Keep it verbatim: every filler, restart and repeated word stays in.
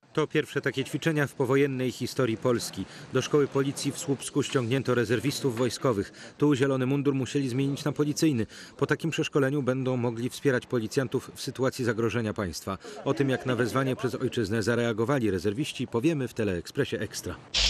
To pierwsze takie ćwiczenia w powojennej historii Polski. Do szkoły policji w Słupsku ściągnięto rezerwistów wojskowych. Tu zielony mundur musieli zmienić na policyjny. Po takim przeszkoleniu będą mogli wspierać policjantów w sytuacji zagrożenia państwa. O tym, jak na wezwanie przez ojczyznę zareagowali rezerwiści, powiemy w Teleekspresie Ekstra.